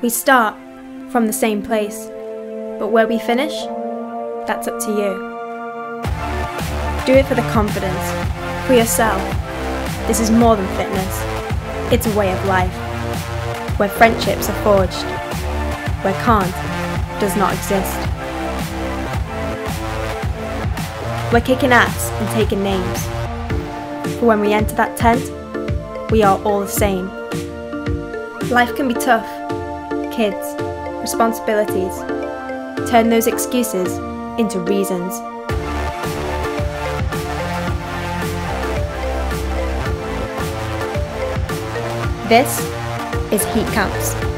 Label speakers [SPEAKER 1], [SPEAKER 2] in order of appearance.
[SPEAKER 1] We start from the same place, but where we finish, that's up to you. Do it for the confidence, for yourself. This is more than fitness, it's a way of life, where friendships are forged, where can't does not exist. We're kicking ass and taking names, for when we enter that tent, we are all the same. Life can be tough. Kids, responsibilities, turn those excuses into reasons. This is Heatcamps.